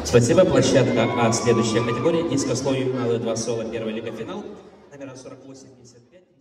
Спасибо. Площадка А. Следующая категория. Низкослой малые 2 соло. Первая лига финал. Номера 48-55.